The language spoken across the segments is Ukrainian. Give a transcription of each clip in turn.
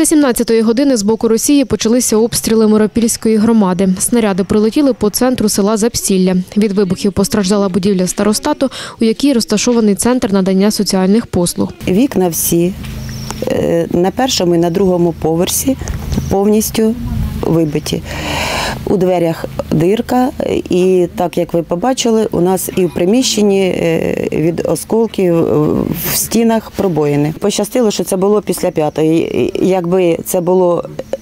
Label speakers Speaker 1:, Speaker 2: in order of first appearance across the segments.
Speaker 1: 17-ї години з боку Росії почалися обстріли Миропільської громади. Снаряди прилетіли по центру села Запсілля. Від вибухів постраждала будівля старостату, у якій розташований центр надання соціальних послуг.
Speaker 2: Вікна всі на першому і на другому поверсі повністю вибиті. У дверях дирка, і так, як ви побачили, у нас і в приміщенні від осколків в стінах пробоїни. Пощастило, що це було після 5-ї. Якби це було,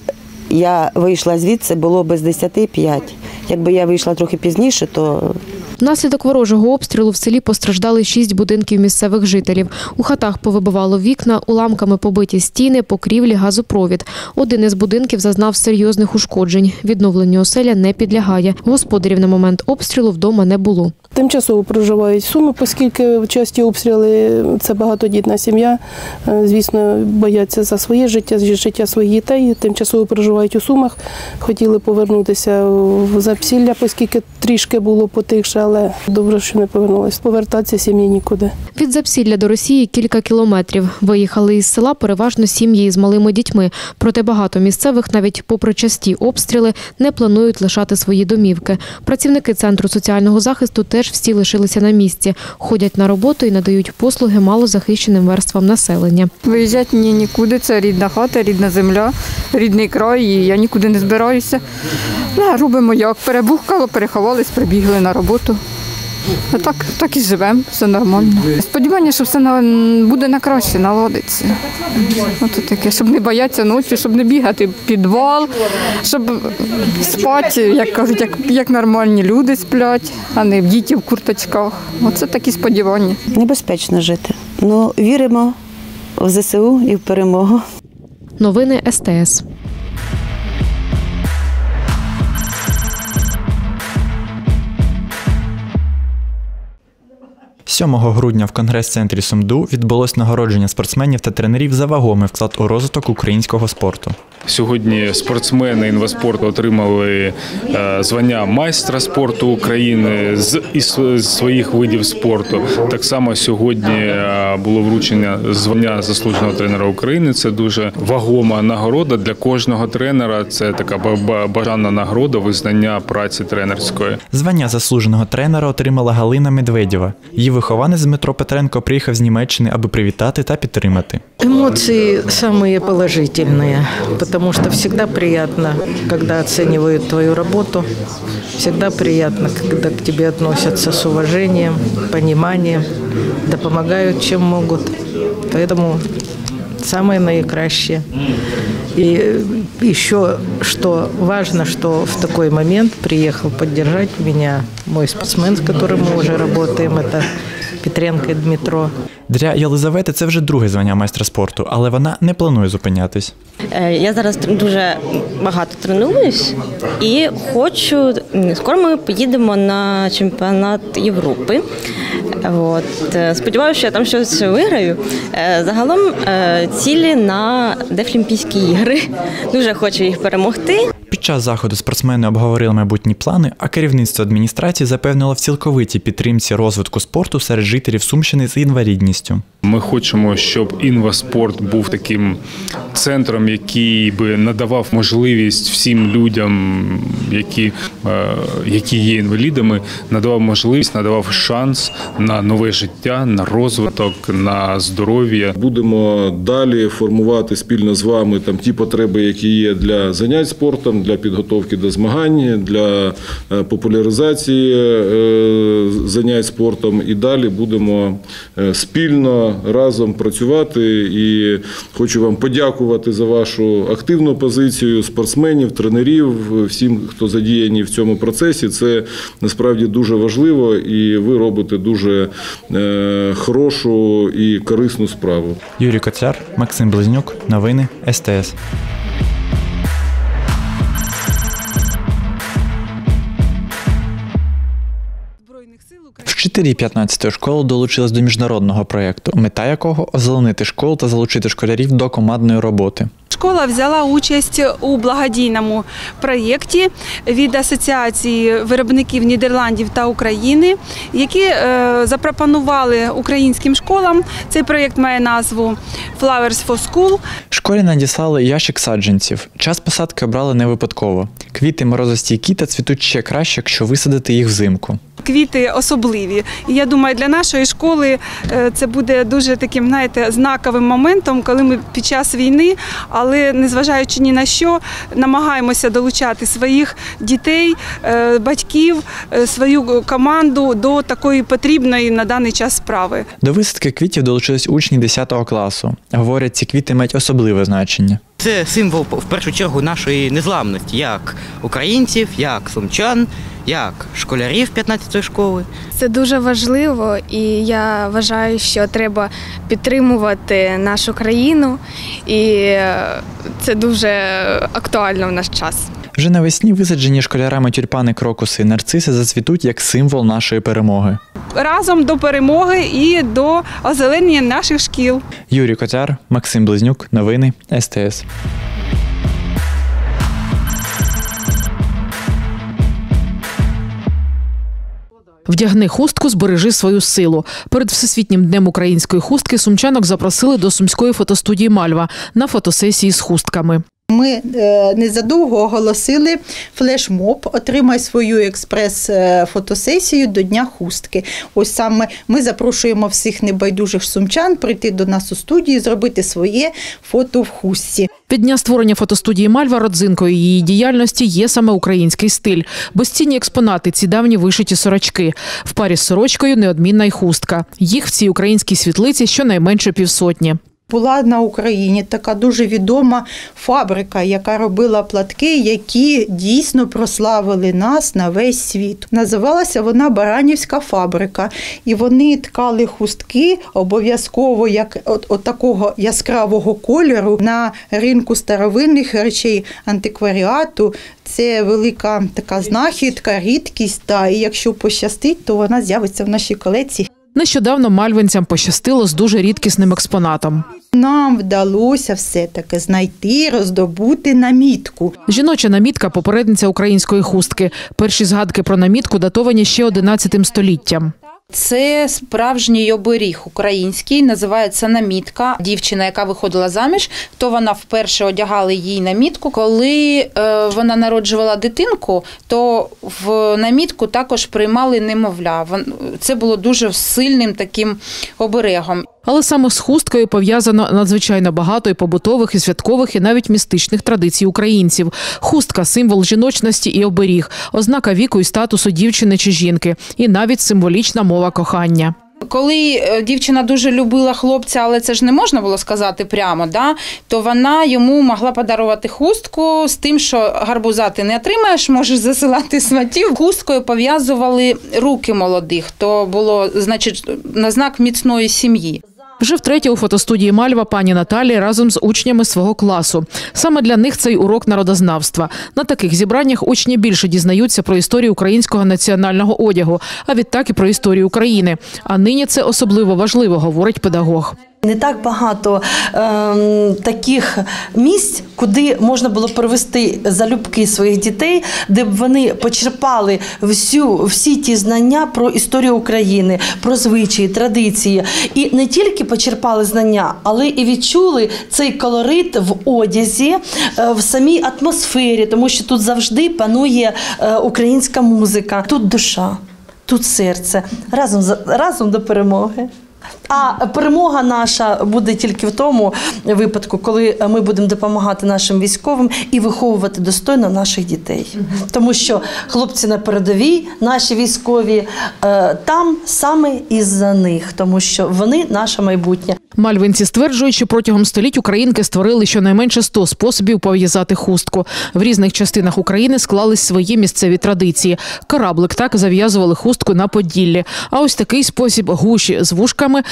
Speaker 2: я вийшла звідси, було без 10:05. Якби я вийшла трохи пізніше, то...
Speaker 1: Внаслідок ворожого обстрілу в селі постраждали 6 будинків місцевих жителів. У хатах повибивало вікна, уламками побиті стіни, покрівлі, газопровід. Один із будинків зазнав серйозних ушкоджень. Відновленню оселя не підлягає. Господарів на момент обстрілу вдома не було.
Speaker 3: Тимчасово проживають Суми, оскільки часті обстріли – це багатодітна сім'я. Звісно, бояться за своє життя, життя своїх дітей. Тимчасово проживають у Сумах. Хотіли повернутися в Запсілля, оскільки трішки було потихше, але добре, що не повернулися. Повертатися сім'ї нікуди.
Speaker 1: Від Запсілля до Росії кілька кілометрів. Виїхали із села переважно сім'ї з малими дітьми. Проте багато місцевих, навіть попри часті обстріли, не планують лишати свої домівки. Працівники Центру соціального захисту теж всі лишилися на місці. Ходять на роботу і надають послуги малозахищеним верствам населення.
Speaker 4: Виїжджати мені нікуди, це рідна хата, рідна земля, рідний край, і я нікуди не збираюся. Робимо як, перебухкало, переховались, прибігли на роботу. А так і живемо, все нормально. Сподівання, що все буде на краще, наладиться. Ото таке, щоб не боятися ночі, щоб не бігати в підвал, щоб спати, як кажуть, як нормальні люди сплять, а не діти в курточках. Оце такі сподівання.
Speaker 2: Небезпечно жити. Ну, віримо в ЗСУ і в перемогу.
Speaker 1: Новини СТС.
Speaker 5: 7 грудня в Конгрес-центрі СумДУ відбулось нагородження спортсменів та тренерів за вагомий вклад у розвиток українського спорту.
Speaker 6: Сьогодні спортсмени інваспорту отримали звання майстра спорту України із своїх видів спорту. Так само сьогодні було вручення звання заслуженого тренера України. Це дуже вагома нагорода для кожного тренера. Це така бажана нагорода визнання праці тренерської.
Speaker 5: Звання заслуженого тренера отримала Галина Медведєва. Її вихованець Дмитро Петренко приїхав з Німеччини, аби привітати та підтримати.
Speaker 7: Эмоции самые положительные, потому что всегда приятно, когда оценивают твою работу, всегда приятно, когда к тебе относятся с уважением, пониманием, да помогают, чем могут. Поэтому самое наикраще. И еще, что важно, что в такой момент приехал поддержать меня мой спортсмен, с которым мы уже работаем, это Петренко Дмитро.
Speaker 5: Для Єлизавети це вже друге звання майстра спорту, але вона не планує зупинятись.
Speaker 8: Я зараз дуже багато тренуюсь і хочу, скоро ми поїдемо на чемпіонат Європи. Сподіваюся, що я там щось виграю. Загалом цілі на Дефлімпійські ігри. Дуже хочу їх перемогти.
Speaker 5: Під час заходу спортсмени обговорили майбутні плани, а керівництво адміністрації запевнило в цілковитій підтримці розвитку спорту серед жителів Сумщини з інвалідністю.
Speaker 6: Ми хочемо, щоб інваспорт був таким центром, який би надавав можливість всім людям, які є інвалідами, надавав можливість, надавав шанс на нове життя, на розвиток, на здоров'я.
Speaker 9: Будемо далі формувати спільно з вами ті потреби, які є для занять спортом, для підготовки до змагань, для популяризації занять спортом. І далі будемо спільно разом працювати. І хочу вам подякувати за вашу активну позицію спортсменів, тренерів, всім, хто задіяні в цьому процесі. Це насправді дуже важливо, і ви робите дуже хорошу і корисну справу.
Speaker 5: Юрій Коцяр, Максим Близнюк, новини СТС. Вчителі 15-ї школи долучились до міжнародного проєкту, мета якого – озеленити школу та залучити школярів до командної роботи.
Speaker 10: школа взяла участь у благодійному проєкті від Асоціації виробників Нідерландів та України, які запропонували українським школам. Цей проєкт має назву «Flowers for School».
Speaker 5: Школі надіслали ящик саджанців. Час посадки обрали не випадково. Квіти морозостійкі та цвітуть ще краще, якщо висадити їх взимку.
Speaker 10: Квіти особливі. І я думаю, для нашої школи це буде дуже таким, знаєте, знаковим моментом, коли ми під час війни, але незважаючи ні на що, намагаємося долучати своїх дітей, батьків, свою команду до такої потрібної на даний час справи.
Speaker 5: До висадки квітів долучились учні 10 класу. Говорять, ці квіти мають особливе значення.
Speaker 11: Це символ, в першу чергу, нашої незламності, як українців, як сумчан, як школярів 15-ї школи.
Speaker 12: Це дуже важливо, і я вважаю, що треба підтримувати нашу країну, і це дуже актуально в наш час.
Speaker 5: Вже навесні висаджені школярами тюльпани, крокуси і нарциси зацвітуть як символ нашої перемоги.
Speaker 10: Разом до перемоги і до озеленення наших шкіл.
Speaker 5: Юрій Котяр, Максим Близнюк. Новини СТС.
Speaker 13: Вдягни хустку, збережи свою силу. Перед Всесвітнім днем української хустки сумчанок запросили до сумської фотостудії «Мальва» на фотосесії з хустками.
Speaker 14: Ми незадовго оголосили флешмоб «Отримай свою експрес-фотосесію до Дня хустки». Ось саме ми запрошуємо всіх небайдужих сумчан прийти до нас у студію, зробити своє фото в хустці.
Speaker 13: Від дня створення фотостудії «Мальва» родзинкою її діяльності є саме український стиль. Безцінні експонати – ці давні вишиті сорочки. В парі з сорочкою неодмінна й хустка. Їх в цій українській світлиці щонайменше 500.
Speaker 14: Була на Україні така дуже відома фабрика, яка робила платки, які дійсно прославили нас на весь світ. Називалася вона Баранівська фабрика. І вони ткали хустки обов'язково як от такого яскравого кольору на ринку старовинних речей антикваріату. Це велика така знахідка, рідкість, і якщо пощастить, то вона з'явиться в нашій колекції.
Speaker 13: Нещодавно мальвинцям пощастило з дуже рідкісним експонатом.
Speaker 14: Нам вдалося все-таки знайти, роздобути намітку.
Speaker 13: Жіноча намітка – попередниця української хустки. Перші згадки про намітку датовані ще 11 століттям.
Speaker 15: Це справжній оберіг український, називається намітка. Дівчина, яка виходила заміж, то вона вперше одягала їй намітку. Коли вона народжувала дитинку, то в намітку також приймали немовля. Це було дуже сильним таким оберегом.
Speaker 13: Але саме з хусткою пов'язано надзвичайно багато і побутових, і святкових, і навіть містичних традицій українців. Хустка – символ жіночності і оберіг, ознака віку і статусу дівчини чи жінки, і навіть символічна мова кохання.
Speaker 15: Коли дівчина дуже любила хлопця, але це ж не можна було сказати прямо, то вона йому могла подарувати хустку з тим, що гарбуза ти не отримаєш, можеш засилати сватів. Хусткою пов'язували руки молодих, то було, значить, на знак міцної сім'ї.
Speaker 13: Вже втретє у фотостудії «Мальва» пані Наталі разом з учнями свого класу. Саме для них цей урок народознавства. На таких зібраннях учні більше дізнаються про історію українського національного одягу, а відтак і про історію України. А нині це особливо важливо, говорить педагог.
Speaker 16: Не так багато таких місць, куди можна було привести залюбки своїх дітей, де б вони почерпали всі ті знання про історію України, про звичаї, традиції. І не тільки почерпали знання, але і відчули цей колорит в одязі, в самій атмосфері, тому що тут завжди панує українська музика. Тут душа, тут серце. Разом до перемоги. А перемога наша буде тільки в тому випадку, коли ми будемо допомагати нашим військовим і виховувати достойно наших дітей. Тому що хлопці на передовій, наші військові, там саме із-за них, тому що вони наше майбутнє.
Speaker 13: Мальвинці стверджують, що протягом століть українки створили щонайменше 100 способів пов'язати хустку. В різних частинах України склались свої місцеві традиції. Кораблик так зав'язували хустку на Поділлі. А ось такий спосіб гуші з вушками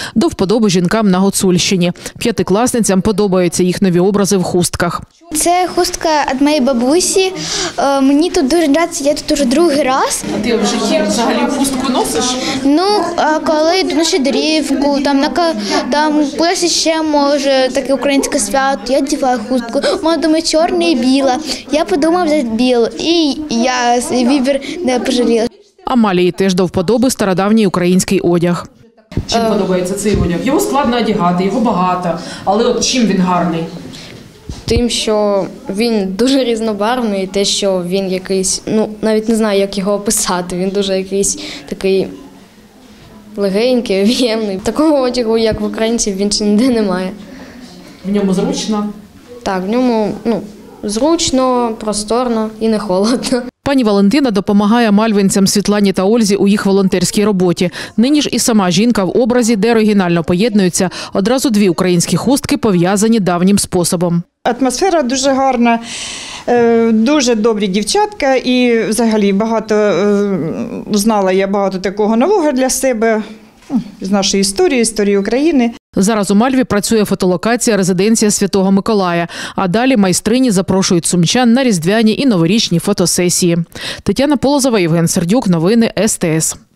Speaker 13: До вподоби жінкам на Гуцульщині. П'ятикласницям подобаються їх нові образи в хустках.
Speaker 17: Це хустка від моєї бабусі. Мені тут дуже подобається, я тут уже другий раз.
Speaker 13: А ти в житті взагалі хустку носиш?
Speaker 17: Ну, коли йду на щедрівку, там хтось ще може таке українське свято, я одягаю хустку. Вона думає чорна і біла. Я подумав взяти білу, і я свій вибір не пожаліла.
Speaker 13: Амалії теж до вподоби стародавній український одяг. Чим подобається цей одяг? Його складно одягати, його багато. Але от чим він гарний?
Speaker 18: Тим, що він дуже різнобарвний, і те, що він якийсь, навіть не знаю, як його описати, він дуже якийсь такий легенький, об'ємний. Такого одягу, як в українців, він ще ніде немає.
Speaker 13: В ньому зручно?
Speaker 18: Так, в ньому зручно, просторно і не холодно.
Speaker 13: Пані Валентина допомагає мальвинцям Світлані та Ользі у їх волонтерській роботі. Нині ж і сама жінка в образі, де оригінально поєднуються одразу дві українські хустки, пов'язані давнім способом.
Speaker 19: Атмосфера дуже гарна, дуже добрі дівчатка і взагалі знала я багато такого нового для себе з нашої історії України.
Speaker 13: Зараз у Мальві працює фотолокація «Резиденція Святого Миколая», а далі майстрині запрошують сумчан на різдвяні і новорічні фотосесії. Тетяна Полозова, Євген Сердюк, новини СТС.